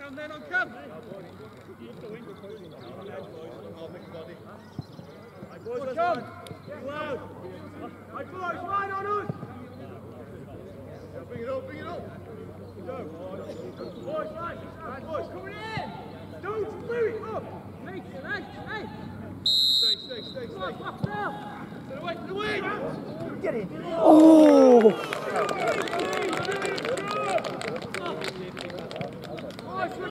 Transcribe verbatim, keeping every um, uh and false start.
Come, then on, come. Right, boys, let's come. Get loud. Right, boys, line on us. Yeah, bring it up, bring it up. Go. Boys, right, right, boys, coming in. Don't move it up. Hey, hey, hey. Stay, stay, stay, stay. Come on, Foxdale. To the way, to the way. Get in. Oh!